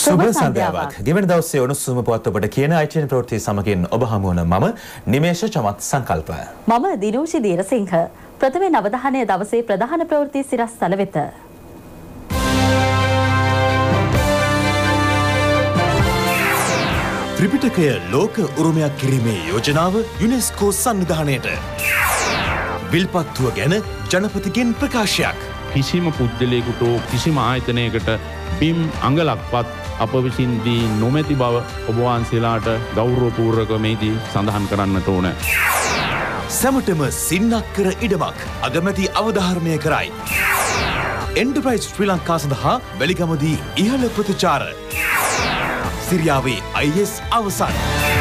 සුබ සන්ධ්‍යාවක්. ගෙවන දවසේ උණුසුම පුවත් ඔබට කියන ITN ප්‍රවෘත්ති සමගින් ඔබ හමු වන මම නිමේෂ චමත් සංකල්ප. මම දිනෝෂි දීරසිංහ. ප්‍රථමයෙන් අවධානය දවසේ ප්‍රධාන ප්‍රවෘත්ති සිරස්තල වෙත. ත්‍රිපිටකය ලෝක උරුමයක් කිරීමේ යෝජනාව යුනෙස්කෝ සංවිධානයට. විල්පත්තුව ගැන ජනපතිගෙන් ප්‍රකාශයක්. කිසිම පුද්ගලයෙකුට කිසිම ආයතනයකට බිම් අඟලක්වත් අප විසින් දී නොමැති බව ඔබ වහන්සේලාට ගෞරවපූර්වක මේදී සඳහන් කරන්නට ඕන. සැමටම සින්නක් කර ඉඩමක් අගමැති අවධාරණය කරයි. එන්ටර්ප්‍රයිස් ශ්‍රී ලංකා සඳහා වැලිගමදී ඉහළ ප්‍රතිචාර. සිරියාවේ IS අවසන්.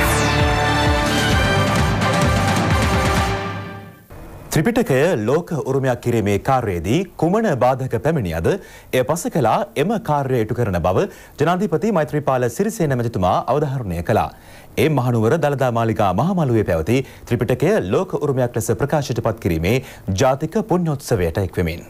ත්‍රිපිටකය ලෝක උරුමයක් කිරීමේ කාර්යයේදී කුමන බාධක පැමිණියද එය පසකලා එම කාර්යය ඉටු කරන බව ජනාධිපති මෛත්‍රීපාල සිරිසේන මැතිතුමා අවධාරණය කළා. ඒ මහනුවර දළදා මාලිගා මහමළුවේ පැවති ත්‍රිපිටකය ලෝක උරුමයක් ලෙස ප්‍රකාශයට පත් කිරීමේ ජාතික පුණ්‍යෝත්සවයට එක්වෙමින්.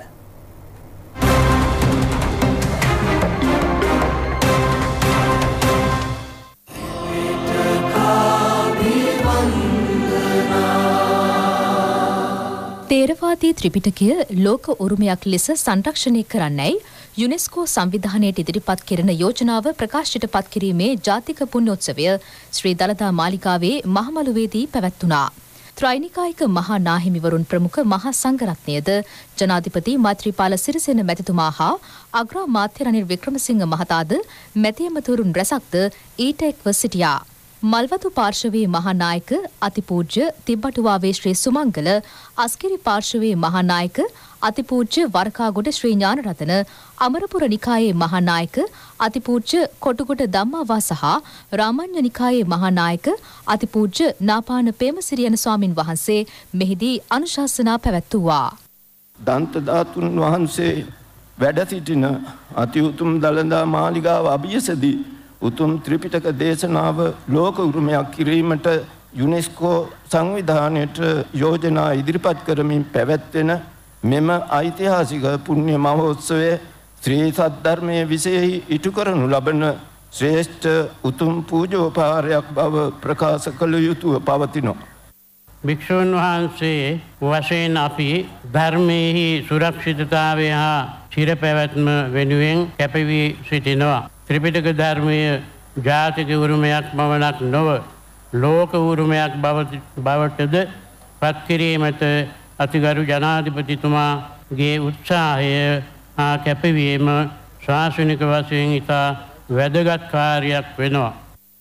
තේරවාදී ත්‍රිපිටකය ලෝක උරුමයක් ලෙස සංරක්ෂණය කරන්නයි යුනෙස්කෝ සංවිධානයට ඉදිරිපත් කෙරෙන යෝජනාව ප්‍රකාශයට පත් කිරීමේ ජාතික පුණ්‍යෝත්සවය ශ්‍රී දළදා මාලිගාවේ මහමළුවේදී පැවැත්වුණා. ත්‍රෛනිකායික මහා නාහිමිවරුන් ප්‍රමුඛ මහා සංඝරත්නයද ජනාධිපති මෛත්‍රීපාල සිරිසේන මැතිතුමා හා අග්‍රාමාත්‍ය රනිල් වික්‍රමසිංහ මහතාද මැතිඇමතුරුන් රැසක්ද ඊට එක්ව සිටියා. මල්වතු පාර්ශවයේ මහානායක අතිපූජ්‍ය තිබ්බටුවාවේ ශ්‍රී සුමංගල, අස්කිරි පාර්ශවයේ මහානායක අතිපූජ්‍ය වරකාගොඩ ශ්‍රී ඥානරතන, අමරපුර නිකායේ මහානායක අතිපූජ්‍ය කොටුගොඩ ධම්මාවා සහ රාමඤ්ඤ නිකායේ මහානායක අතිපූජ්‍ය නාපාන පේමසිරි යන ස්වාමින් වහන්සේ මෙහිදී අනුශාසනා පැවැත්වුවා. දන්ත ධාතුන් වහන්සේ වැඩ සිටින අති උතුම් දළදා මාලිගාව අභියසදී උතුම් ත්‍රිපිටක දේශනාව ලෝක උරුමයක් කිරීමට යුනෙස්කෝ සංවිධානයට යෝජනා ඉදිරිපත් කරමින් පැවැත්වෙන මෙම ඓතිහාසික පුණ්‍ය මහෝත්සවය ශ්‍රී සද්ධර්මයේ විශේෂ ඉටු කරනු ලබන ශ්‍රේෂ්ඨ උතුම් පූජෝපහාරයක් බව ප්‍රකාශ කළ යුතුව පවතිනවා. භික්ෂුන් වහන්සේ වශයෙන් අපි ධර්මයේ සුරක්ෂිතතාවය හා චිරපැවැත්ම වෙනුවෙන් කැපවී සිටිනවා. ත්‍රිපිටක ධර්මය ජාතික උරුමයක් පමණක් නොව ලෝක උරුමයක් බවටද පත් කිරීමට අතිගරු ජනාධිපතිතුමාගේ උත්සාහය හා කැපවීම ශාසනික වශයෙන් ඉතා වැදගත් කාර්යයක් වෙනවා.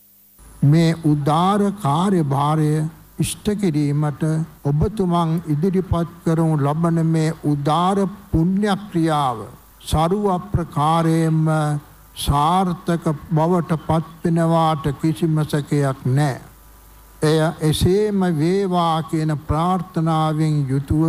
මේ උදාර කාර්යභාරය ඉෂ්ට කිරීමට ඔබතුමන් ඉදිරිපත් කරනු ලබන මේ උදාර පුණ්‍ය ක්‍රියාව සරුව ප්‍රකාරයෙන්ම සාර්ථක බවට පත්වෙනවාට කිසිම සැකයක් නැහැ. එය එසේම වේවා කියන ප්‍රාර්ථනාවෙන් යුතුව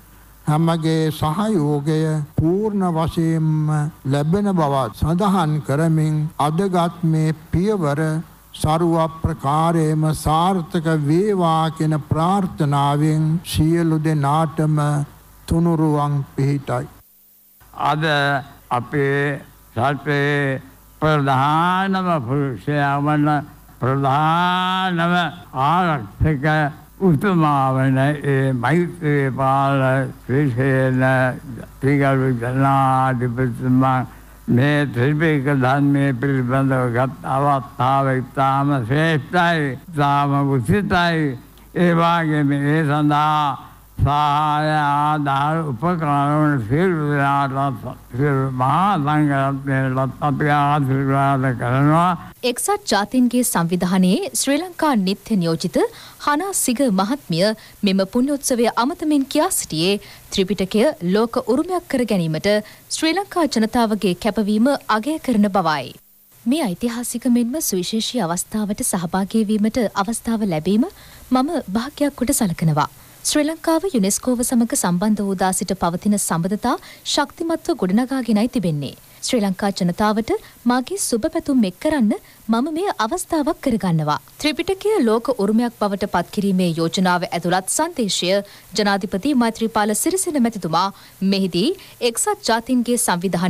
හැමගේ සහයෝගය පූර්ණ වශයෙන්ම ලැබෙන බව සඳහන් කරමින් අදගත් මේ පියවර සරුව ප්‍රකාරයෙන්ම සාර්ථක වේවා කියන ප්‍රාර්ථනාවෙන් සියලු දෙනාටම තුනුරුවන් පිහිටයි. අද අපේ සල්පේ ප්‍රධානම පුරුෂයා වන ප්‍රධානම ආරක්ෂක උතුමාවන ඒ මෛත්‍රීපාල සිරිසේන ත්‍රිගරු ජනාධිපතිතුමා මේ ත්‍රිපිටක ධර්මයේ පිළිබඳව ගත් අවස්ථාව ඉතාම ශ්‍රේෂ්ඨයි, ඉතාම උචිතයි. ඒ වගේම ඒ සඳහා සහාය ආධාර උපකරණ සියලු දෙනාට මහා සංඝරත්නයට අපි ආශිර්වාද කරනවා. එක්සත් ජාතීන්ගේ සංවිධානයේ ශ්‍රී ලංකා නිත්‍ය නියෝජිත හනා සිග මහත්මිය මෙම පුණ්‍යෝත්සවය අමතමින් කියා සිටියේ ත්‍රිපිටකය ලෝක උරුමයක් කර ගැනීමට ශ්‍රී ලංකා ජනතාවගේ කැපවීම අගය කරන බවයි. මේ ඓතිහාසික මෙන්ම සුවිශේෂී අවස්ථාවට සහභාගී වීමට අවස්ථාව ලැබීම මම භාග්‍යයක් කොට සලකනවා. ශ්‍රී ලංකාව යුනෙස්කෝව සමග සම්බන්ධ වූ දා සිට පවතින සම්බන්ධතා ශක්තිමත්ව ගොඩනගාගෙනයි තිබෙන්නේ. ශ්‍රී ලංකා ජනතාවට මාගේ සුබ පැතුම් එක් කරන්න මම මේ අවස්ථාවක් කරගන්නවා. ත්‍රිපිටකය ලෝක උරුමයක් බවට පත් කිරීමේ යෝජනාව ඇතුළත් සංදේශය ජනාධිපති මෛත්‍රීපාල සිරිසේන මැතිතුමා මෙහිදී එක්සත් ජාතීන්ගේ සංවිධානයේ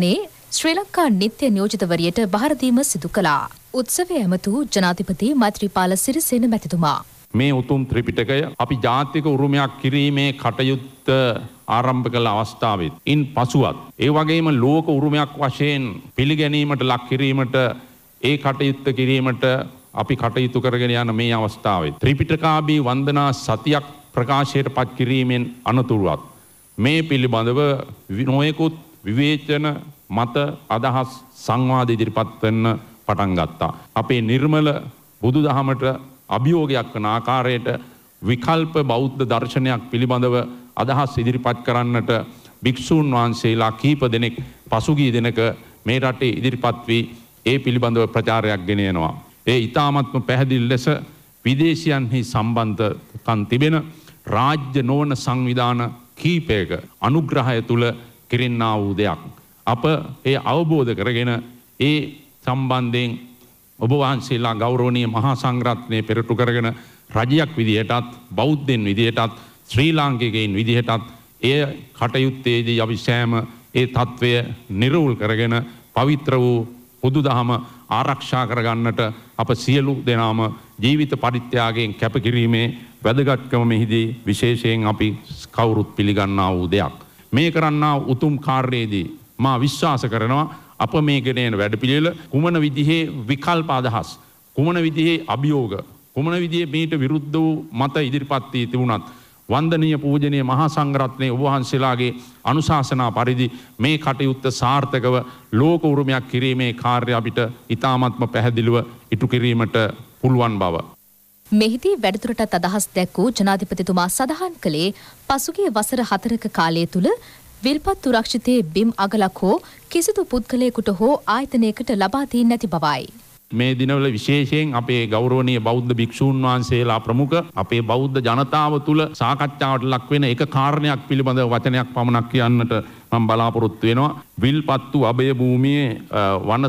ශ්‍රී ලංකා නිත්‍ය නියෝජිතවරියට බහර දීම සිදු කළා. උත්සවය ඇමතු ජනාධිපති මෛත්‍රීපාල සිරිසේන මැතිතුමා මේ උතුම් ත්‍රිපිටකය අපි ජාතික උරුමයක් කිරීමේ කටයුත්ත ආරම්භ කළ අවස්ථාවෙත් ඉන් පසුවත් ඒ වගේම ලෝක උරුමයක් වශයෙන් පිළිගැනීමට ලක් කිරීමට ඒ කටයුත්ත කිරීමට අපි කටයුතු කරගෙන යන මේ අවස්ථාවේ ත්‍රිපිටකාභී වන්දනා සතියක් ප්‍රකාශයට පත් කිරීමෙන් අනතුරුවත් මේ පිළිබඳව නොයෙකුත් විවේචන මත අදහස් සංවාද ඉදිරිපත් වෙන්න පටන් ගත්තා. අපේ නිර්මල බුදුදහමට අභියෝගයක් වන ආකාරයට විකල්ප බෞද්ධ දර්ශනයක් පිළිබඳව අදහස් ඉදිරිපත් කරන්නට භික්ෂූන් වහන්සේලා කීප දෙනෙක් පසුගිය දිනක මේ රටේ ඉදිරිපත් වී ඒ පිළිබඳව ප්‍රචාරයක් ගෙන යනවා. ඒ ඊ타මත්ම පැහැදිලි ලෙස විදේශයන්හි සම්බන්ධකම් තිබෙන රාජ්‍ය නොවන සංවිධාන කීපයක අනුග්‍රහය තුල කිරින්නා වූ දෙයක්. අප ඒ අවබෝධ කරගෙන ඒ සම්බන්ධයෙන් ඔබ වහන්සේලා ගෞරවනීය මහා සංඝරත්නයේ පෙරටු කරගෙන රජයක් විදිහටත් බෞද්ධයන් විදිහටත් ශ්‍රී ලාංකිකයින් විදිහටත් එය කටයුත්තේදී අපි සෑම ඒ తත්වය නිර්වුල් කරගෙන පවිත්‍ර වූ බුදුදහම ආරක්ෂා කරගන්නට අප සියලු දෙනාම ජීවිත පරිත්‍යාගයෙන් කැපකිරීමේ වැදගත්කම මෙහිදී විශේෂයෙන් අපි කවුරුත් පිළිගන්නා වූ දෙයක්. මේ කරන්නා උතුම් කාර්යයේදී මා විශ්වාස කරනවා අප මේ ගෙනෙන වැඩපිළිවෙල කුමන විදිහේ විකල්ප අදහස් කුමන විදිහේ අභියෝග කුමන විදිහේ මේට විරුද්ධ වූ මත ඉදිරිපත් වී තිබුණත් වන්දනීය පූජනීය මහා සංඝරත්නයේ ඔබ වහන්සේලාගේ අනුශාසනා පරිදි මේ කටයුත්ත සාර්ථකව ලෝක උරුමයක් කිරීමේ කාර්යය අපිට ඉතාමත්ම පැහැදිලිව ඉටු කිරීමට පුළුවන් බව. මෙහිදී වැඩිදුරටත් අදහස් දැක්වූ ජනාධිපතිතුමා සඳහන් කළේ පසුගිය වසර 4ක කාලය තුල විල්පත්තු රක්ෂිතයේ බිම් අගලක් හෝ කිසිදු පුද්ගලයෙකුට හෝ ආයතනයකට ලබා දී නැති බවයි. මේ දිනවල විශේෂයෙන් අපේ ගෞරවනීය බෞද්ධ භික්ෂූන් වහන්සේලා ප්‍රමුඛ අපේ බෞද්ධ ජනතාව තුළ සාකච්ඡාවට ලක් වෙන එක කාරණයක් පිළිබඳව වචනයක් පමණක් කියන්නට මම බලාපොරොත්තු වෙනවා. විල්පත්තු අභය භූමියේ වන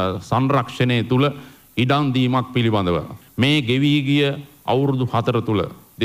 සංරක්ෂණය තුළ ඉඩම් දීමක් පිළිබඳව මේ ගෙවී ගිය අවුරුදු 4 තුළ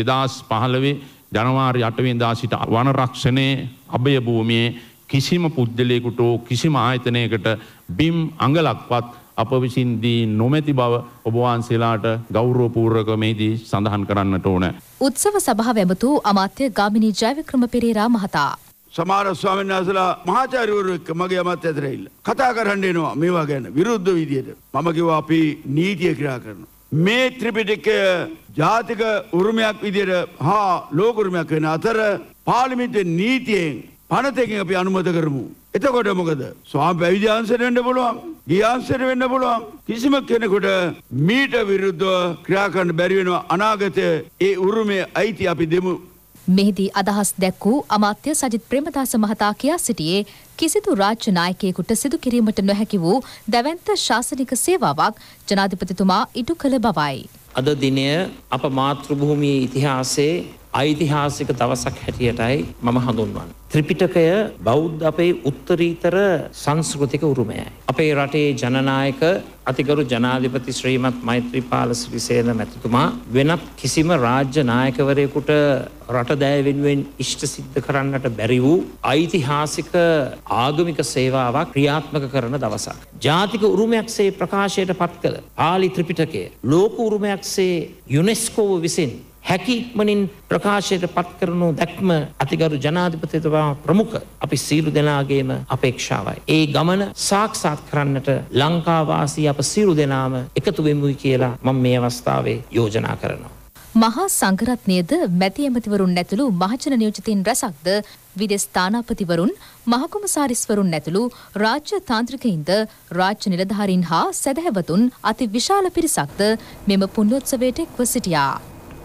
2015 ජනවාරි 8 වෙනිදා සිට වන රක්ෂණයේ අභය භූමියේ කිසිම පුද්ගලයෙකුට කිසිම ආයතනයකට බිම් අඟලක්වත් අප විසින් දී නොමැති බව ඔබ වහන්සේලාට ගෞරවපූර්වක මේදී සඳහන් කරන්නට ඕන. උත්සව සභාව ඇමතු අමාත්‍ය ගාමිණී ජයවික්‍රම පෙරේරා මහතා සමහර ස්වාමීන් වහන්සේලා මහාචාර්යවරු එක්ක මගේ අමාත්‍ය අතර ඇවිල්ලා කතා කරන්න එනවා මේවා ගැන විරුද්ධ විදියට. මම කිව්වා අපි නීතිය ක්‍රියා කරනවා. මේ ත්‍රිපිටකය ජාතික උරුමයක් විදියට හා ලෝක උරුමයක් වෙන අතර පාර්ලිමේන්තුවේ නීතියෙන් පනතකින් අපි අනුමත කරමු. එතකොට මොකද? ස්වාම පැවිදි අංශයට වෙන්න පුළුවන්. ගිහි අංශයට වෙන්න පුළුවන්. කිසිම කෙනෙකුට මීට විරුද්ධව ක්‍රියා කරන්න බැරි වෙනවා. අනාගතයේ ඒ උරුමයේ අයිති අපි දෙමු. මෙහිදී අදහස් දැක්වූ අමාත්‍ය සජිත් ප්‍රේමදාස මහතා කියා සිටියේ කිසිදු රාජ්‍ය නායකයෙකුට සිදු කිරීමට නොහැකි වූ දැවැන්ත ශාසනික සේවාවක් ජනාධිපතිතුමා ඉටු කළ බවයි. අද දිනය අප මාතෘභූමියේ ඉතිහාසයේ ඓතිහාසික දවසක් හැටියටයි මම හඳුන්වන්නේ. ත්‍රිපිටකය බෞද්ධ අපේ උත්තරීතර සංස්කෘතික උරුමයයි. අපේ රටේ ජනනායක අතිගරු ජනාධිපති ශ්‍රීමත් මෛත්‍රීපාල සිරිසේන මැතිතුමා වෙනත් කිසිම රාජ්‍ය නායකවරයෙකුට රට දෑ වෙනුවෙන් ඉෂ්ට සිද්ධ කරන්නට බැරි වූ ඓතිහාසික ආගමික සේවාවක් ක්‍රියාත්මක කරන දවසක්. ජාතික උරුමයක්සේ ප්‍රකාශයට පත් කළ පාලි ත්‍රිපිටකය ලෝක උරුමයක්සේ යුනෙස්කෝ විසින් හැකි ඉක්මනින් ප්‍රකාශයට පත් කරනු දැක්ම අතිගරු ජනාධිපතිතුමා ප්‍රමුඛ අපි සියලු දෙනාගේම අපේක්ෂාවයි. ඒ ගමන සාක්ෂාත් කරන්නට ලංකාවාසී අප සියලු දෙනාම එකතු වෙමුයි කියලා මම මේ අවස්ථාවේ යෝජනා කරනවා. මහා සංඝරත්නයේද මැති ඇමතිවරුන් ඇතුළු මහජන නියෝජිතයින් රැසක්ද විදේශ තානාපතිවරුන් මහකොමසාරිස්වරුන් ඇතුළු රාජ්‍ය තාන්ත්‍රිකයින්ද රාජ්‍ය නිලධාරීන් හා සැදැහැවතුන් අති විශාල පිරිසක්ද මෙම පුණ්‍යෝත්සවයට එක්ව සිටියා.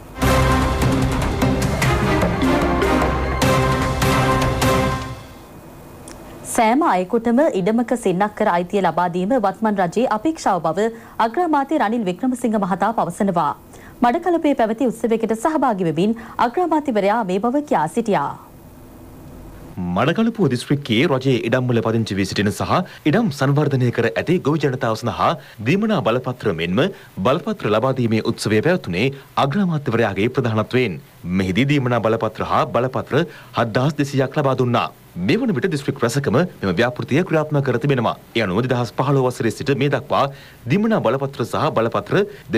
සෑම අයෙකුටම ඉඩමක සින්නක් කර අයිතිය ලබා දීම වත්මන් රජයේ අපේක්ෂාව බව අග්‍රාමාත්‍ය රනිල් වික්‍රමසිංහ මහතා පවසනවා. මඩකලපේ පැවති උත්සවයකට සහභාගී වෙමින් අග්‍රාමාත්‍යවරයා මේ බව කියා සිටියා. මඩකලපුව දිස්ත්‍රික්කයේ රජයේ ඉඩම්වල පදිංචි වී සිටින සහ ඉඩම් සංවර්ධනය කර ඇති ගොවි ජනතාව සඳහා දීමනා බලපත්‍ර මෙන්ම බලපත්‍ර ලබා දීමේ උත්සවය පැවැතුනේ අග්‍රාමාත්‍යවරයාගේ ප්‍රධානත්වයෙන්. මෙහිදී දීමනා බලපත්‍ර හා බලපත්‍ර 7200ක් ලබා දුන්නා. මේ වන විට දිස්ත්‍රික් රැසකම මෙම ව්‍යාපෘතිය ක්‍රියාත්මක කර තිබෙනවා. ඒ අනුව 2015 වසරේ සිට මේ දක්වා දිමනා බලපත්‍ර සහ බලපත්‍ර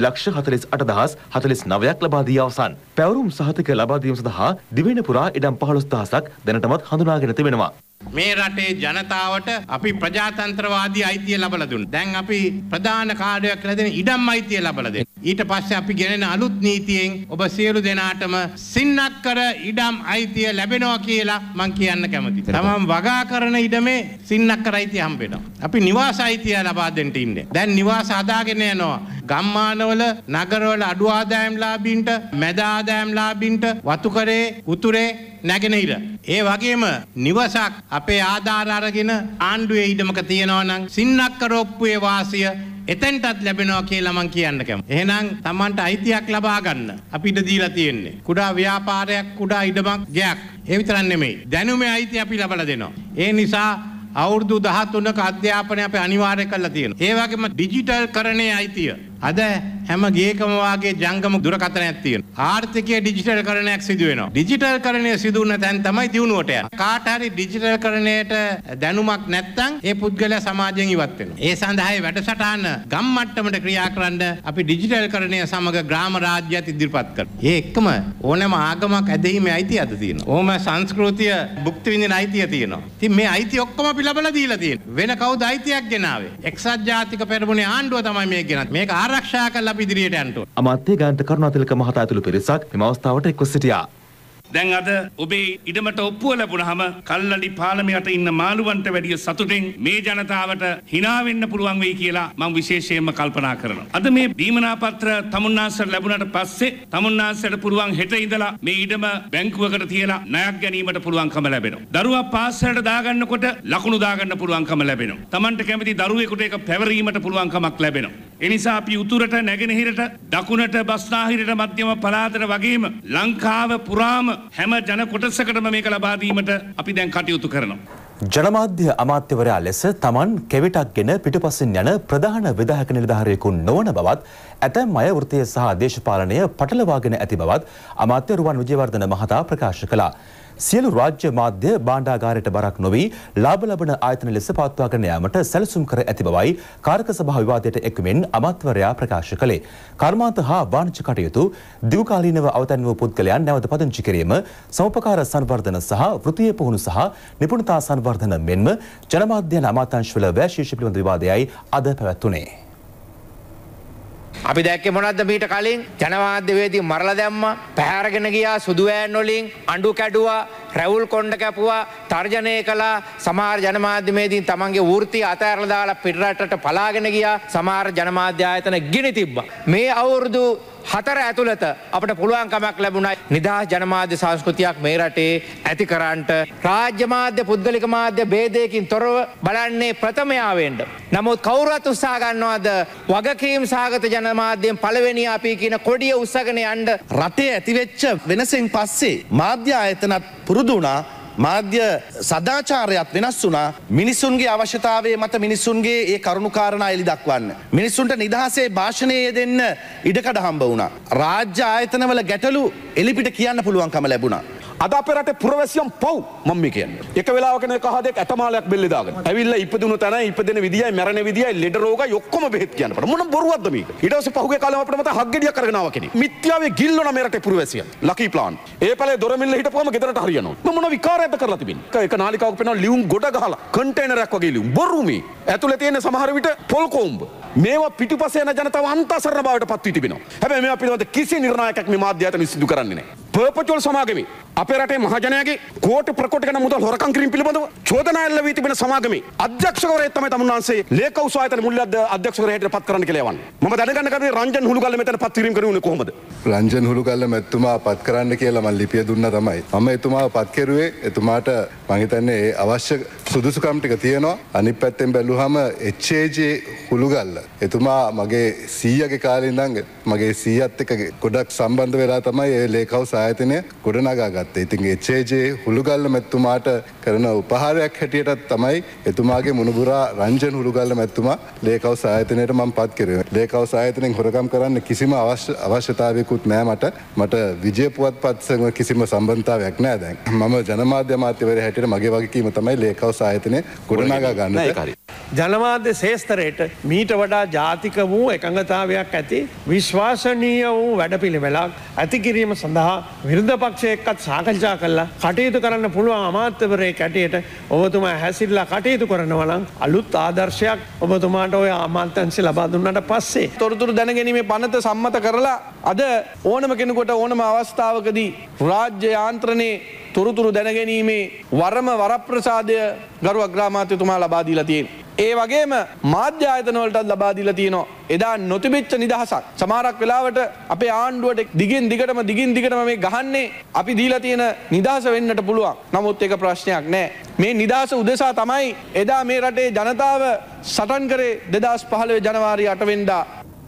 2,48,049ක් ලබා දී අවසන්. පැවරුම් සහතික ලබා දීම සඳහා දිවයින පුරා ඉඩම් 15,000ක් දැනටමත් හඳුනාගෙන තිබෙනවා. මේ රටේ ජනතාවට අපි ප්‍රජාතන්ත්‍රවාදී අයිතිය ලබලා දුන්නා. දැන් අපි ප්‍රධාන කාර්යයක් කියලා දෙන ඉඩම් අයිතිය ලබලා දෙනවා. ඊට පස්සේ අපි ගෙනෙන අලුත් නීතියෙන් ඔබ සියලු දෙනාටම සින්නක්කර ඉඩම් අයිතිය ලැබෙනවා කියලා මම කියන්න කැමතියි. තමන් වගා කරන ඉඩමේ සින්නක්කර අයිතිය හම්බ වෙනවා. අපි නිවාස අයිතිය ලබා දෙන්න ඉන්නේ. දැන් නිවාස හදාගෙන යනවා. ගම්මානවල නගරවල අඩු ආදායම්ලාභීන්ට මැද ආදායම්ලාභීන්ට වතුකරේ උතුරේ නැගෙනහිර ඒ වගේම නිවසක් අපේ ආධාර අරගෙන ආණ්ඩුවේ ඉඩමක තියනවා නම් සින්නක්කර ඔප්පුවේ වාසිය එතෙන්ටත් ලැබෙනවා කියලා මම කියන්න කැමතියි. එහෙනම් Tamanට අයිතියක් ලබා ගන්න අපිට දීලා තියෙන්නේ. කුඩා ව්‍යාපාරයක්, කුඩා ඉඩමක්, ගයක්. ඒ විතරක් නෙමෙයි. දැනුමේ අයිතිය අපි ලබලා දෙනවා. ඒ නිසා අවුරුදු 13ක අධ්‍යාපනය අපි අනිවාර්ය කරලා තියෙනවා. ඒ වගේම ඩිජිටල් කරණයේ අයිතිය. අද හැම ගේකම වාගේ ජංගම දුරකථනයක් තියෙනවා. ආර්ථිකයේ ඩිජිටල් කරණයක් සිදු වෙනවා. ඩිජිටල් කරණය සිදු වුණ තැන් තමයි දියුණුවට යන්නේ. කාට හරි ඩිජිටල් කරණයට දැනුමක් නැත්නම් ඒ පුද්ගලයා සමාජයෙන් ඉවත් වෙනවා. ඒ සඳහා වැඩසටහන ගම් මට්ටමට ක්‍රියා කරන්න අපි ඩිජිටල් කරණය සමග ග්‍රාම රාජ්‍යයත් ඉදිරිපත් කරනවා. ඒ එක්කම ඕනෑම ආගමක් ඇදහිීමේ අයිතිය අද තියෙනවා. ඕම සංස්කෘතිය භුක්ති විඳින අයිතිය තියෙනවා. ඉතින් මේ අයිතිය ඔක්කොම අපි ලබලා දීලා තියෙනවා. වෙන කවුද අයිතියක් ගෙනාවේ? එක්සත් ජාතික පෙරමුණේ ආණ්ඩුව තමයි මේක ගෙනාවේ. මේක ආරක්ෂා කරලා අපි ඉදිරියට යන්න ඕන. අමාත්‍ය ගාන්ට කරුණාතිලක මහතා ඇතුළු පිරිසක් මෙම අවස්ථාවට එක්ව සිටියා. දැන් අද ඔබේ ඉඩමට ඔප්පුව ලැබුණාම කල්ලඩි පාලමයට ඉන්න මාළුවන්ට වැඩිය සතුටින් මේ ජනතාවට hina වෙන්න පුළුවන් වෙයි කියලා මම විශේෂයෙන්ම කල්පනා කරනවා. අද මේ දීමනා පත්‍ර තමුන්නාන්සට ලැබුණාට පස්සේ තමුන්නාන්සට පුළුවන් හෙට ඉඳලා මේ ඉඩම බැංකුවකට තියලා ණයක් ගැනීමට පුළුවන්කම ලැබෙනවා. දරුවා පාසලට දාගන්නකොට ලකුණු දාගන්න පුළුවන්කම ලැබෙනවා. Tamanට කැමති දරුවෙකුට ඒක පැවරීමට පුළුවන්කමක් ලැබෙනවා. ඒ නිසා අපි උතුරට නැගෙනහිරට දකුණට බස්නාහිරට මධ්‍යම පළාතට වගේම ලංකාව පුරාම හැම ජන කොටසකටම මේක ලබා දීමට අපි දැන් කටයුතු කරනවා. ජනමාධ්‍ය අමාත්‍යවරයා ලෙස තමන් කෙවිටක්ගෙන පිටුපසින් යන ප්‍රධාන විධායක නිලධාරියෙකු නොවන බවත් ඇතැම් අය වෘත්තීය සහ දේශපාලනය පටලවාගෙන ඇති බවත් අමාත්‍ය රුවන් විජේවර්ධන මහතා ප්‍රකාශ කළා. සියලු රාජ්‍ය මාධ්‍ය භාණ්ඩාගාරයට බරක් නොවී ලාභ ලබන ආයතන ලෙස පවත්වාගෙන යාමට සැලසුම් කර ඇති බවයි කාරක සභාව විවාදයට එක්වමින් අමාත්‍යවරයා ප්‍රකාශ කළේ. කර්මාන්ත හා වාණිජ්‍ය කටයුතු දිගුකාලීනව අවතන් වූ පුද්ගලයන් නැවත පදිංචි කිරීම, සමෝපකාර සංවර්ධන සහ වෘත්තීය පුහුණු සහ නිපුණතා සංවර්ධන මෙන්ම ජනමාධ්‍යන අමාත්‍යාංශවල වැශීෂ පිළිබඳ විවාදයයි අද පැවැත්වුණේ. අපි දැක්කේ මොනවද මීට කලින් ජනමාධ්‍යවේදී මරලා දැම්මා, පැහැරගෙන ගියා, සුදු වෑන් වලින් අඬු කැඩුවා, රැවුල් කොණ්ඩ කැපුවා, තර්ජනය කළා. සමහර ජනමාධ්‍යවේදීන් තමන්ගේ වෘත්තිය අතහැරලා දාලා පිටරටට පලාගෙන ගියා. සමහර ජනමාධ්‍ය ආයතන ගිනි තිබ්බා. මේ අවුරුදු 4 ඇතුළත අපට පුළුවන්කමක් ලැබුණා නිදහස් ජනමාධ්‍ය සංස්කෘතියක් මේ රටේ ඇති කරන්නට. රාජ්‍ය මාධ්‍ය, පුද්ගලික මාධ්‍ය ભેදයකින් තොරව බලන්නේ ප්‍රථමයා වෙන්න. නමුත් කවුරුත් උත්සාහ ගන්නවද වගකීම් සහගත ජනමාධ්‍යයෙන් පළවෙනි අපි කියන කොඩිය උස්සගෙන යන්න? රටේ ඇතිවෙච්ච වෙනසෙන් පස්සේ මාධ්‍ය ආයතනත් පුරුදු වුණා. මාධ්‍ය සදාචාරයත් වෙනස් වුණා. මිනිසුන්ගේ අවශ්‍යතාවය මත මිනිසුන්ගේ ඒ කරුණු කාරණා එලි දක්වන්න. මිනිසුන්ට නිදහසේ භාෂණය දෙන්න ඉඩකඩ හම්බ වුණා. රාජ්‍ය ආයතනවල ගැටලු එලිපිට කියන්න පුළුවන්කම ලැබුණා. අද අපේ රටේ පුරවැසියන් පව් මම කියන්නේ. එක වෙලාවක නේ කහදෙක් ඇටමාලයක් බෙල්ලේ දාගෙන. ඇවිල්ලා ඉපදුණු තැන ඉපදෙන විදියයි මැරෙන විදියයි ලෙඩ රෝගයි ඔක්කොම බෙහෙත් කියනකොට මොන බොරුවක්ද මේක? ඊට පස්සේ පහුගිය කාලෙම අපිට මත හග්ගෙඩියක් කරගෙන ආවා කෙනෙක්. මිත්‍යාවේ ගිල්ලන මේ රටේ පුරවැසියන්. ලකී ප්ලාන්. ඒ පැලේ දොරමිල්ල හිටපුවම ගෙදරට හරියනවා. මොන විකාරයක්ද කරලා තිබෙන්නේ? එක නාලිකාවක පෙනවා ලියුම් ගොඩ ගහලා කන්ටේනරයක් වගේ ලියුම්. බොරු මේ. ඇතුලේ තියෙන සමහර විට පොල් කොම්බ. මේවා පිටුපසේ යන ජනතාව අන්තසරණ බවට පත් වී තිබෙනවා. හැබැයි මේවා පිළිබඳ කිසි නිර්ණායකයක් මේ මාධ්‍ය ආයතන සිදු කරන්නේ නැහැ. පර්පචුවල් සමාගමේ අපේ රටේ මහජනයාගේ කෝටි ප්‍රකෝටි ගණන් මුදල් හොරකම් කිරීම පිළිබඳව චෝදනා එල්ල වී තිබෙන සමාගමේ අධ්‍යක්ෂකවරයෙක් තමයි තමුන්වහන්සේ ලේකව් සායතන මුල්‍ය අධ්‍යක්ෂකවරයෙක් පත් කරන්න කියලා යවන්නේ. මම දැනගන්න කැමතියි රංජන් හුළුගල්ල මෙතන පත් කිරීම කරුණේ කොහොමද? රංජන් හුළුගල්ල මෙතුමා පත් කරන්න කියලා මම ලිපිය දුන්නා තමයි. මම එතුමාව පත් කෙරුවේ එතුමාට මම හිතන්නේ ඒ අවශ්‍ය සුදුසුකම් ටික තියෙනවා. අනිත් පැත්තෙන් බැලුවහම HAJ හුළුගල්ල එතුමා මගේ සීයාගේ කාලේ ඉඳන් මගේ සීයාත් එක්ක ගොඩක් සම්බන්ධ වෙලා තමයි ඒ ලේකව් සායතනය ගොඩනගා ගත්තේ. ඉතින් HAJ හුළුගල්ල මැතිතුමාට කරන උපහාරයක් හැටියට තමයි එතුමාගේ මුණුබුරා රංජන් හුළුගල්ල මැතිතුමා ලේකව් සායතනයට මම පත් කෙරුවේ. ලේකව් සායතනයෙන් හොරකම් කරන්න කිසිම අවශ්‍යතාවයකුත් නැහැ මට විජය පුවත්පත් සමග කිසිම සම්බන්ධතාවයක් නැහැ දැන්. මම ජනමාධ්‍ය අමාත්‍යවරයා හැටියට හැටියට මගේ වගකීම තමයි ලේකවුස් ආයතනය ගොඩනගා ගන්න. ජනමාධ්‍ය ශේස්ත්‍රයට මීට වඩා ජාතික වූ එකඟතාවයක් ඇති විශ්වාසනීය වූ වැඩපිළිවෙලක් ඇති කිරීම සඳහා විරුද්ධ පක්ෂ එක්කත් සාකච්ඡා කළා කටයුතු කරන්න පුළුවන් අමාත්‍යවරයෙක් හැටියට ඔබතුමා හැසිරලා කටයුතු කරනවා නම් අලුත් ආදර්ශයක් ඔබතුමාට ඔය අමාත්‍යංශය ලබා දුන්නාට පස්සේ තොරතුරු දැනගැනීමේ පනත සම්මත කරලා අද ඕනම කෙනෙකුට ඕනම අවස්ථාවකදී රාජ්‍ය යාන්ත්‍රණයේ තොරතුරු දැනගැනීමේ වරම වරප්‍රසාදය ගරු අග්‍රාමාත්‍යතුමා ලබා දීලා තියෙනවා. ඒ වගේම මාධ්‍ය ආයතන වලටත් ලබා දීලා තියෙනවා. එදා නොතිබෙච්ච නිදහසක්. සමහරක් වෙලාවට අපේ ආණ්ඩුවට දිගින් දිගටම මේ ගහන්නේ අපි දීලා තියෙන නිදහස වෙන්නට පුළුවන්. නමුත් ඒක ප්‍රශ්නයක් නෑ. මේ නිදහස උදෙසා තමයි එදා මේ රටේ ජනතාව සටන් කරේ 2015 ජනවාරි 8 වෙනිදා.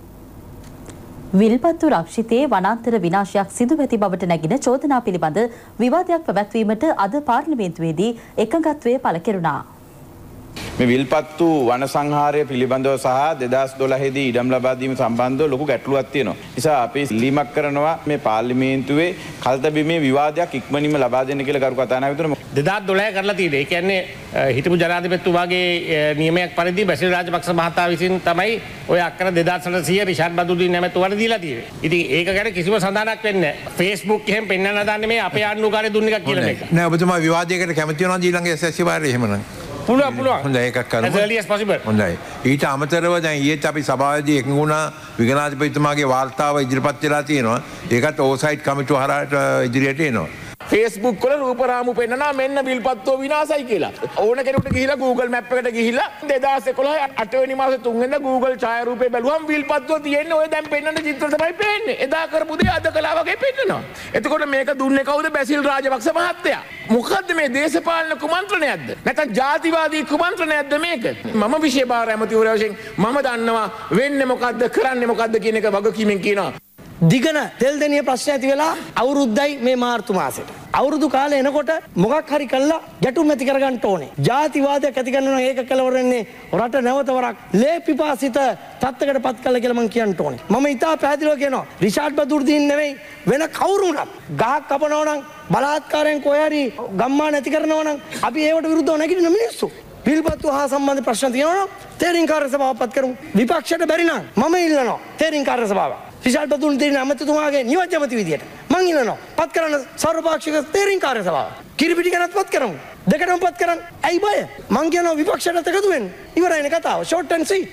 විල්පත්තු රක්ෂිතයේ වනාන්තර විනාශයක් සිදු ඇති බවට නැගින චෝදනා පිළිබඳ විවාදයක් පැවැත්වීමට අද පාර්ලිමේන්තුවේදී එකඟත්වය පළ කෙරුණා. මේ විල්පත්තු වන සංහාරය පිළිබඳව සහ 2012 දී ඉඩම් ලබා දීම සම්බන්ධව ලොකු ගැටලුවක් තියෙනවා. නිසා අපි ඉල්ලීමක් කරනවා මේ පාර්ලිමේන්තුවේ කල්තබීමේ විවාදයක් ඉක්මනින්ම ලබා දෙන්න කියලා ගරු කතානායකතුමා 2012 කරලා තියෙන්නේ. ඒ කියන්නේ හිටපු ජනාධිපතිතුමාගේ නියමයක් පරිදි බැසිල් රාජපක්ෂ මහතා විසින් තමයි ඔය අක්කර 2700 රිෂාඩ් බදුල්ඩින් නැමැතුවට දීලා තියෙන්නේ. ඉතින් ඒක ගැන කිසිම සඳහනක් වෙන්නේ නැහැ. Facebook එකෙන් පෙන්වන්න හදන්නේ මේ අපේ ආණ්ඩුකාරය දුන්න එකක් කියලා මේක. නෑ ඔබතුමා විවාදයකට කැමති වෙනවා ඊළඟ SSC වාරේ එහෙමනම්. පුළුවන්. හොඳයි ඒකක් කරමු. as early as possible. හොඳයි. ඊට අමතරව දැන් ඊයේත් අපි සභාවේදී එකඟුණා විගණාධිපතිතුමාගේ වාර්තාව ඉදිරිපත් වෙලා තියෙනවා. ඒකත් ඕසයිට් කමිටුව හරහට ඉදිරියට එනවා. Facebook වල රූපරාමු පෙන්නනවා මෙන්න විල්පත්තෝ විනාශයි කියලා. ඕන කෙනෙකුට ගිහිලා Google Map එකට ගිහිලා 2011 8 වෙනි මාසේ 3 වෙනිදා Google ඡායාරූපේ බැලුවම විල්පත්තෝ තියෙන්නේ ඔය දැන් පෙන්නන චිත්‍ර තමයි පේන්නේ. එදා කරපු දේ අද කළා වගේ පෙන්නනවා. එතකොට මේක දුන්නේ කවුද? බැසිල් රාජපක්ෂ මහත්තයා. මොකද්ද මේ දේශපාලන කුමන්ත්‍රණයක්ද? නැත්නම් ජාතිවාදී කුමන්ත්‍රණයක්ද මේක? මම විශේෂ බාර ඇමතිවරයා වශයෙන් මම දන්නවා වෙන්නේ මොකද්ද කරන්නේ මොකද්ද කියන එක වගකීමෙන් කියනවා. දිගන තෙල් දෙනිය ප්‍රශ්න ඇති වෙලා අවුරුද්දයි මේ මාර්තු මාසෙට. අවුරුදු කාලේ එනකොට මොකක් හරි කළා ගැටුම් ඇති කරගන්න ඕනේ. ජාතිවාදයක් ඇති කරනවා නම් ඒක කලවර වෙන්නේ රට නැවත වරක් ලේ පිපාසිත තත්ත්වයකට පත් කළා කියලා මම කියන්න ඕනේ. මම ඉතා පැහැදිලිව කියනවා රිෂාඩ් බදුර්දීන් නෙවෙයි වෙන කවුරු වුණත් ගහක් කපනවා නම් බලාත්කාරයෙන් කොහේ හරි ගම්මාන ඇති කරනවා නම් අපි ඒවට විරුද්ධව නැගිටින මිනිස්සු. විල්පත්තු හා සම්බන්ධ ප්‍රශ්න තියෙනවා නම් තේරීම් සභාවක් පත් කරමු. විපක්ෂයට බැරි නම් මම ඉල්ලනවා තේරීම් සභාවක්. රිෂාඩ් බදුර්දීන් අමතතුමාගේ නියෝජ්‍ය ඇමති විදියට මං ඉල්ලනවා පත් කරන්න සර්වපාක්ෂික තේරීම් සභාව. කිරිපිටි ගැනත් පත් කරමු. දෙකටම පත් කරන්න. ඇයි බය? මං කියනවා විපක්ෂයට එකතු වෙන්න. ඉවරයිනේ කතාව. Short and sweet.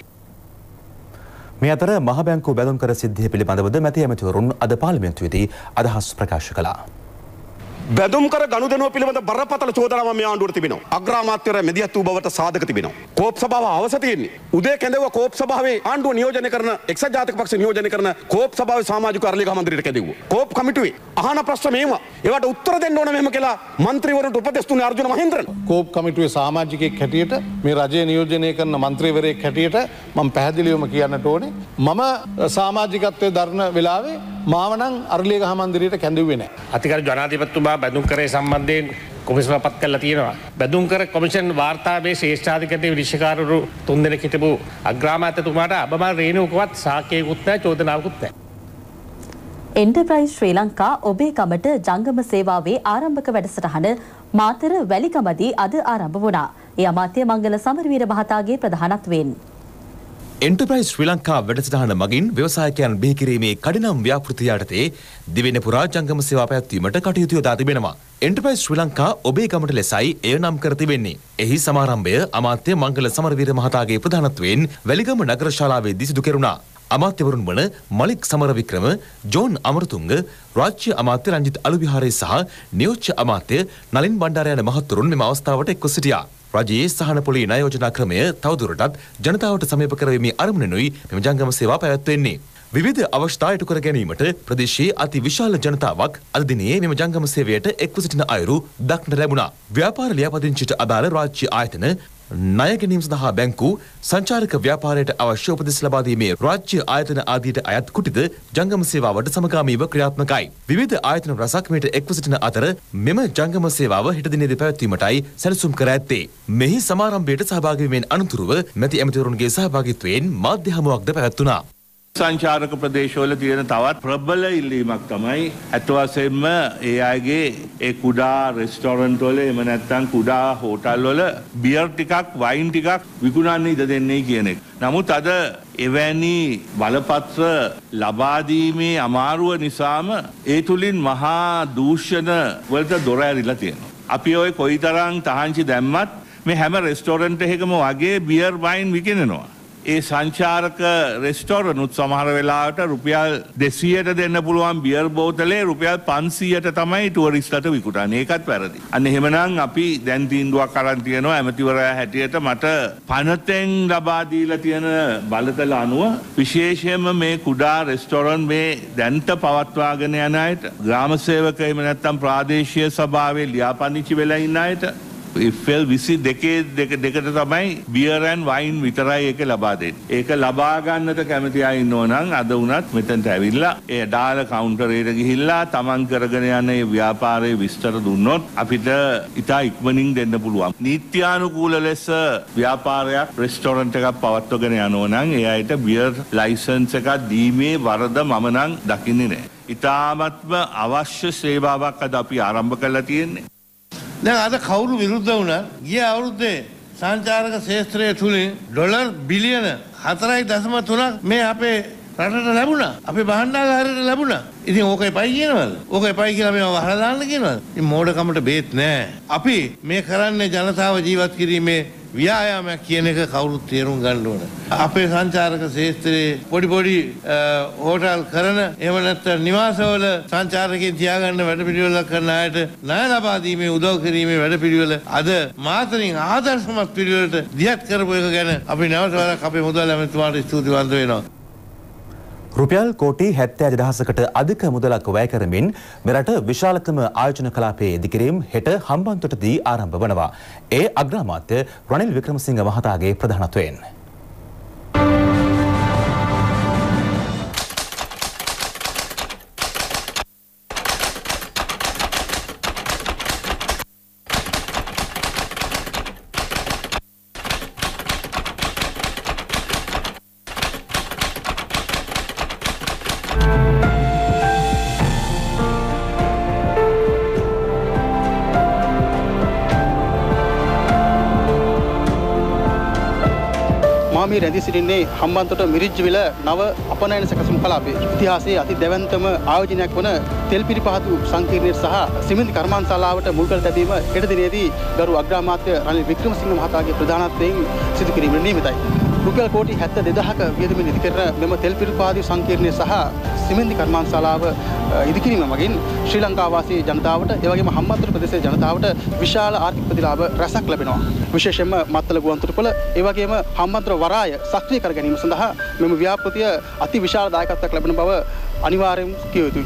මේ අතර මහ බැංකුව බැලුම් කර සිද්ධිය පිළිබඳවද මැති ඇමතිවරුන් අද පාර්ලිමේන්තුවේදී අදහස් ප්‍රකාශ කළා. බැදුම් කර ගනුදෙනුව පිළිබඳ බරපතල චෝදනාවක් මේ ආණ්ඩුවට තිබෙනවා. අග්‍රාමාත්‍යවරයා මෙදිහත් වූ බවට සාධක තිබෙනවා. කෝප් සභාව අවස තියෙන්නේ. උදේ කැඳෙව කෝප් සභාවේ ආණ්ඩුව නියෝජනය කරන එක්සත් ජාතික පක්ෂ නියෝජනය කරන කෝප් සභාවේ සමාජික අරලියගහ මන්දිරයට කැඳෙව්වා. කෝප් කමිටුවේ අහන ප්‍රශ්න මේවා. ඒවට උත්තර දෙන්න ඕන මෙහෙම කියලා മന്ത്രിවරුන්ට උපදෙස් දුන්නේ අර්ජුන මහේන්ද්‍රන්. කෝප් කමිටුවේ සමාජිකයෙක් හැටියට මේ රජය නියෝජනය කරන മന്ത്രിවරයෙක් හැටියට මම පැහැදිලිවම කියන්නට ඕනේ මම සමාජිකත්වයේ දරන වෙලාවේ මාව නම් අරලියගහ මන්දිරයට කැඳෙව්වේ නැහැ. අතිගරු ජනාධිපතිතුමා බැදුම් කරේ සම්බන්ධයෙන් කොමිසම පත් කරලා තියෙනවා. බැදුම් කර කොමිෂන් වාර්තාවේ ශ්‍රේෂ්ඨාධිකරණයේ විනිශ්චයකාරවරු 3 දෙනෙක් හිටපු අග්‍රාමාත්‍යතුමාට අබමල් රේණුවකවත් සාක්ෂියකුත් නැහැ චෝදනාවකුත් නැහැ. එන්ටර්ප්‍රයිස් ශ්‍රී ලංකා ඔබේ ගමට ජංගම සේවාවේ ආරම්භක වැඩසටහන මාතර වැලිගමදී අද ආරම්භ වුණා. ඒ අමාත්‍ය මංගල සමරවීර මහතාගේ ප්‍රධානත්වයෙන් එන්ටර්ප්‍රයිස් ශ්‍රී ලංකා වැඩසටහන මගින් ව්‍යවසායකයන් බිහි කිරීමේ කඩිනම් ව්‍යාපෘතිය යටතේ දිවෙන පුරා ජංගම සේවා පැවැත්වීමට කටයුතු යොදා තිබෙනවා. එන්ටර්ප්‍රයිස් ශ්‍රී ලංකා ඔබේ ගමට ලෙසයි එය නම් කර තිබෙන්නේ. එහි සමාරම්භය අමාත්‍ය මංගල සමරවීර මහතාගේ ප්‍රධානත්වයෙන් වැලිගම නගර ශාලාවේදී සිදු කෙරුණා. අමාත්‍යවරුන් වන මලික් සමරවික්‍රම, ජෝන් අමරතුංග, රාජ්‍ය අමාත්‍ය රංජිත් අලුවිහාරේ සහ නියෝජ්‍ය අමාත්‍ය නලින් බණ්ඩාර යන මහත්වරුන් මෙම අවස්ථාවට එක්ව සිටියා. රජයේ සහන පොලී ණය යෝජනා ක්‍රමය තවදුරටත් ජනතාවට සමීප කරවීමේ අරමුණෙනුයි මෙම ජංගම සේවා පැවැත්වෙන්නේ. විවිධ අවශ්‍යතා ඉටු කර ගැනීමට ප්‍රදේශයේ අති විශාල ජනතාවක් අද දිනේ මෙම ජංගම සේවයට එක්ව සිටින අයුරු දක්නට ලැබුණා. ව්‍යාපාර ලියාපදිංචිට අදාළ රාජ්‍ය ආයතන ණය ගැනීම සඳහා බැංකු සංචාරක ව්‍යාපාරයට අවශ්‍ය උපදෙස් ලබා දීමේ රාජ්‍ය ආයතන ආදියට අයත් කුටිද ජංගම සේවාවට සමගාමීව ක්‍රියාත්මකයි. විවිධ ආයතන රසක් මේට එක්ව සිටින අතර මෙම ජංගම සේවාව හෙට දිනේදී පැවැත්වීමටයි සැලසුම් කර ඇත්තේ. මෙහි සමාරම්භයට සහභාගී වීමෙන් අනතුරුව මැති ඇමතිවරුන්ගේ සහභාගීත්වයෙන් මාධ්‍ය හමුවක්ද පැවැත්වුණා. සංචාරක ප්‍රදේශවල තියෙන තවත් ප්‍රබල ඉල්ලීමක් තමයි අත් වශයෙන්ම ඒ අයගේ ඒ කුඩා රෙස්ටොරන්ට් වල එහෙම නැත්නම් කුඩා හෝටල් වල බියර් ටිකක් වයින් ටිකක් විකුණන්න ඉඩ දෙන්නේ කියන එක. නමුත් අද එවැනි බලපත්‍ර ලබා දීමේ අමාරුව නිසාම ඒ තුලින් මහා දූෂණ වලට දොර ඇරිලා තියෙනවා. අපි ඔය කොයිතරම් තහංචි දැම්මත් මේ හැම රෙස්ටොරන්ට් එකකම වගේ බියර් වයින් විකිනනවා. ඒ සංචාරක රෙස්ටොරන්ට් සමහර වෙලාවට රුපියල් 200ට දෙන්න පුළුවන් බියර් බෝතලේ රුපියල් 500ට තමයි ටුවරිස්ට්ලට විකුණන්නේ. ඒකත් වැරදි. අන්න එහෙමනම් අපි දැන් තීන්දුවක් අරන් තියෙනවා ඇමතිවරයා හැටියට මට පනතෙන් ලබා දීලා තියෙන බලතල අනුව විශේෂයෙන්ම මේ කුඩා රෙස්ටොරන්ට් මේ දැන්ට පවත්වාගෙන යන අයට ග්‍රාම සේවක එහෙම නැත්නම් ප්‍රාදේශීය සභාවේ ලියාපදිංචි වෙලා ඉන්න අයට ඉෆෙල් 22 තමයි බියර් ඇන් වයින් විතරයි ඒක ලබා දෙන්නේ. ඒක ලබා ගන්නට කැමති අය ඉන්නෝ නම් අද වුණත් මෙතනට ඇවිල්ලා ඒ ඩාල කවුන්ටරේට ගිහිල්ලා තමන් කරගෙන යන මේ ව්‍යාපාරයේ විස්තර දුන්නොත් අපිට ඉතා ඉක්මනින් දෙන්න පුළුවන්. නීත්‍යානුකූල ලෙස ව්‍යාපාරයක් රෙස්ටොරන්ට් එකක් පවත්වගෙන යනවා නම් ඒ අයට බියර් ලයිසන්ස් එකක් දීමේ වරද මම නම් දකින්නේ නැහැ. ඉතාමත්ම අවශ්‍ය සේවාවක් අද අපි ආරම්භ කරලා තියෙන්නේ. දැන් අද කවුරු විරුද්ධ වුණා ගිය අවුරුද්දේ සංචාරක ශාස්ත්‍රය තුලින් ඩොලර් බිලියන 4.3ක් මේ අපේ රටට ලැබුණා. අපේ භාණ්ඩාගාරයට ලැබුණා. ඉතින් ඕක එපයි කියනවද? ඕක එපයි කියලා මේව වහලා දාන්න කියනවද? ඉතින් මෝඩකමට බේත් නෑ. අපි මේ කරන්නේ ජනතාව ජීවත් කිරීමේ ව්‍යායාමයක් කියන එක කවුරුත් තේරුම් ගන්න ඕන. අපේ සංචාරක ශාස්ත්‍රයේ පොඩි හෝටල් කරන එහෙම නැත්නම් නිවාසවල සංචාරකයන් තියාගන්න වැඩපිළිවෙල කරන අයට ණය ලබා දීමේ උදව් කිරීමේ වැඩපිළිවෙල අද මාතරින් ආදර්ශමත් පිළිවෙලට දියත් කරපු එක ගැන අපි නැවත වරක් අපේ මුදල් ඇමතුමාට ස්තුතිවන්ත වෙනවා. රුපියල් කෝටි 70,000කට අධික මුදලක් වැය කරමින් මෙරට විශාලතම ආයෝජන කලාපයේ ඉදිකිරීම හෙට හම්බන්තොටදී ආරම්භ වනවා. ඒ අග්‍රාමාත්‍ය රනිල් වික්‍රමසිංහ මහතාගේ ප්‍රධානත්වයෙන්. මේ රැඳී සිටින්නේ හම්බන්තොට මිරිජ්ජවිල නව අපනයන සැකසුම් කලාපයේ ඉතිහාසයේ අති දැවැන්තම ආයෝජනයක් වන තෙල්පිරි පහතු සංකීර්ණය සහ සිමෙන්ති කර්මාන්තශාලාවට මුල් කර තැබීම හෙට දිනේදී ගරු අග්‍රාමාත්‍ය රනිල් වික්‍රමසිංහ මහතාගේ ප්‍රධානත්වයෙන් සිදු කිරීමට නියමිතයි. රුපියල් කෝටි 72,000ක වියදමින් ඉදිකරන මෙම තෙල්පිරි පහතු සංකීර්ණය සහ සිමෙන්ති කර්මාන්තශාලාව ඉදිකිරීම මගින් ශ්‍රී ලංකාවාසී ජනතාවට ඒ වගේම හම්බන්තොට ප්‍රදේශයේ ජනතාවට විශාල ආර්ථික ප්‍රතිලාභ රැසක් ලැබෙනවා. විශේෂයෙන්ම මත්තල ගුවන්තොටුපළ ඒ වගේම හම්බන්තොට වරාය සක්‍රිය කර ගැනීම සඳහා මෙම ව්‍යාපෘතිය අති විශාල දායකත්වයක් ලැබෙන බව අනිවාර්යයෙන් කිය යුතුයි.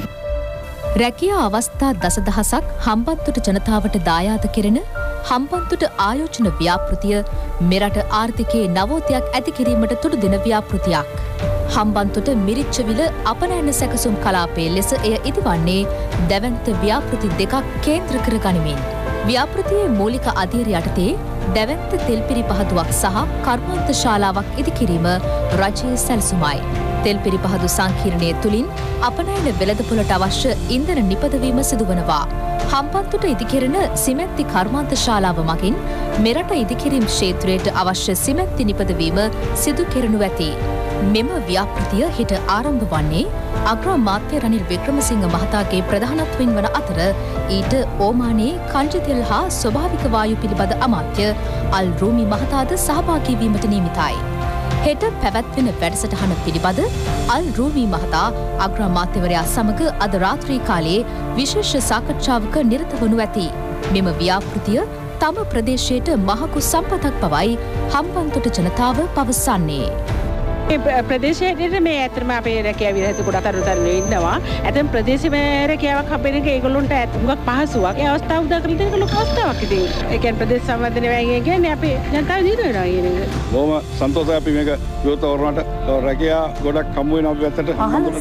රැකියා අවස්ථා දසදහසක් හම්බන්තොට ජනතාවට දායාද කෙරෙන හම්බන්තොට ආයෝජන ව්‍යාපෘතිය මෙරට ආර්ථිකයේ නවෝදයක් ඇති කිරීමට තුඩු දෙන ව්‍යාපෘතියක්. හම්බන්තොට මිරිච්චවිල අපනයන සැකසුම් කලාපයේ ලෙස එය ඉදිවන්නේ දැවැන්ත ව්‍යාපෘති දෙකක් කේන්ද්‍ර කර ගනිමින්. ව්‍යාපෘතියේ මූලික අධීර යටතේ දැවැන්ත තෙල්පිරි පහදුවක් සහ කර්මාන්ත ශාලාවක් ඉදිකිරීම රජයේ සැලසුමයි. තෙල්පිරි පහදු සංකීර්ණය තුළින් අපනයන වෙළඳපොළට අවශ්‍ය ඉන්ධන නිපදවීම සිදුවනවා. හම්බන්තොට ඉදිකෙරෙන සිමෙන්ති කර්මාන්ත ශාලාව මගින් මෙරට ඉදිකිරීම් ක්ෂේත්‍රයට අවශ්‍ය සිමෙන්ති නිපදවීම සිදු කෙරෙනු ඇති. මෙම ව්‍යාපෘතිය හෙට ආරම්භ වන්නේ අග්‍රාමාත්‍ය රනිල් වික්‍රමසිංහ මහතාගේ ප්‍රධානත්වයෙන් වන අතර ඊට ඕමානයේ කංජතෙල් හා ස්වභාවික වායු පිළිබඳ අමාත්‍ය අල් රූමි මහතාද සහභාගී වීමට නියමිතයි. හෙට පැවැත්වෙන වැඩසටහන පිළිබඳ අල් රූමි මහතා අග්‍රාමාත්‍යවරයා සමග අද රාත්‍රී කාලයේ විශේෂ සාකච්ඡාවක නිරත වනු ඇති. මෙම ව්‍යාපෘතිය තම ප්‍රදේශයට මහකු සම්පතක් බවයි හම්බන්තොට ජනතාව පවසන්නේ. ප්‍රදේශයට මේ ඇත්තම අපේ රැකියාව විරහිත ගොඩක් තරුණ ඉන්නවා. ඇතම් ප්‍රදේශීය රැකියාවක් හම්බෙන එක ඒගොල්ලොන්ට හුඟක් පහසුවක්. ඒ අවස්ථාව උදා කරලා දෙන එක ලොකු අවස්ථාවක් ඉතින්. ඒ කියන්නේ ප්‍රදේශ සම්බන්ධන වගේ කියන්නේ අපේ ජනතාව දිනු වෙනවා කියන එක. බොහොම සන්තෝෂයි අපි මේක විවෘත වරණට රැකියා ගොඩක් හම්බ වෙන අපි පැත්තට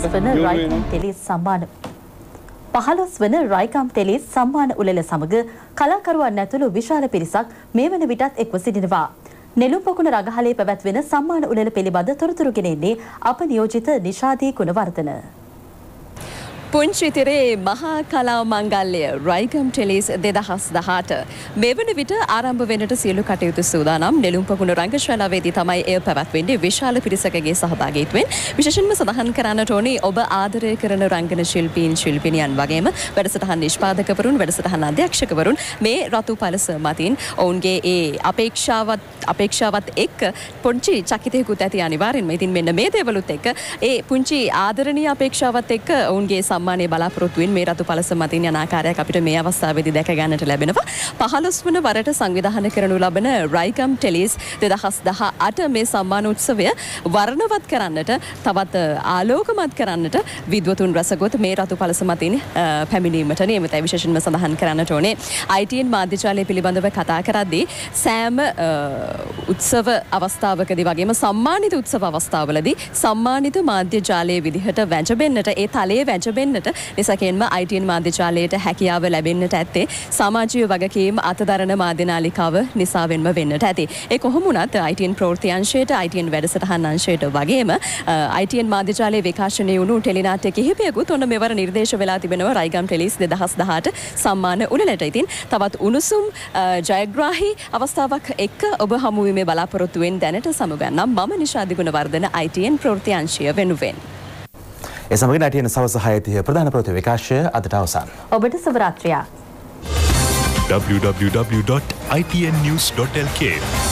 15 වන රයිකම් ටෙලිස් සම්මාන උළෙල සමග කලාකරුවන් ඇතුළු විශාල පිරිසක් මේ වන විටත් එක්ව සිටිනවා. නෙළුම් පොකුණ රගහලේ පැවැත්වෙන සම්මාන උළෙල පිළිබඳ තොරතුරු ගෙනෙන්නේ අප නියෝජිත නිෂාදී ගුණවර්ධන. පුංචි තිරේ මහා කලා මංගල්‍ය රයිගම් ටෙලිස් 2018 මෙවන විට ආරම්භ වෙනට සියලු කටයුතු සූදානම්. නෙළුම් පොකුණ රංගශාලාවේදී තමයි එය පැවැත්වෙන්නේ විශාල පිරිසකගේ සහභාගීත්වයෙන්. විශේෂයෙන්ම සඳහන් කරන්නට ඕනේ ඔබ ආදරය කරන රංගන ශිල්පීන් ශිල්පිනියන් වගේම වැඩසටහන් නිෂ්පාදකවරුන් වැඩසටහන් අධ්‍යක්ෂකවරුන් මේ රතු පළස මතින් ඔවුන්ගේ ඒ අපේක්ෂාවත් එක්ක පුංචි චකිතයකුත් ඇති අනිවාර්යෙන්ම. ඉතින් මෙන්න මේ දේවලුත් එක්ක ඒ පුංචි ආදරණීය අපේක්ෂාවත් එක්ක ඔවුන්ගේ සම්මානයේ බලාපොරොත්තුවෙන් මේ රතු පළස මතින් යන ආකාරයක් අපිට මේ අවස්ථාවේදී දැක ගන්නට ලැබෙනවා. 15 වන වරට සංවිධානය කරනු ලබන රයිගම් ටෙලිස් 2018 මේ සම්මාන උත්සවය වර්ණවත් කරන්නට තවත් ආලෝකමත් කරන්නට විද්වතුන් රසගොත් මේ රතු පළස මතින් පැමිණීමට නියමිතයි. විශේෂයෙන්ම සඳහන් කරන්නට ඕනේ ITN මාධ්‍යජාලය පිළිබඳව කතා කරද්දී සෑම උත්සව අවස්ථාවකදී වගේම සම්මානිත උත්සව අවස්ථාවලදී සම්මානිත මාධ්‍යජාලයේ විදිහට වැජබෙන්නට ඒ තලයේ වැජබෙන්නට නිසකෙන්ම ITN මාධ්‍යජාලයට හැකියාව ලැබෙන්නට ඇත්තේ සමාජීය වගකීම් අතදරන මාධ්‍ය නාලිකාව නිසාවෙන්ම වෙන්නට ඇති. ඒ කොහොම වුණත් ITN ප්‍රවෘත්ති අංශයට ITN වැඩසටහන් අංශයට වගේම ITN මාධ්‍යජාලයේ විකාශනය වුණු ටෙලිනාට්‍ය කිහිපයකුත් ඔන්න මෙවර නිර්දේශ වෙලා තිබෙනවා රයිගම් ටෙලිස් 2018 සම්මාන උළෙලට. ඉතින් තවත් උණුසුම් ජයග්‍රාහී අවස්ථාවක් එක්ක ඔබ හමු වීමේ බලාපොරොත්තුවෙන් දැනට සමුගන්නම් මම නිෂාදි ගුණවර්ධන ITN ප්‍රවෘත්ති අංශය වෙනුවෙන්. ඒ සමගින් ITN සවස් 6:30 ප්‍රධාන ප්‍රවෘත්ති විකාශය අදට අවසන්. ඔබට සුබ රාත්‍රියක්. www.itnnews.lk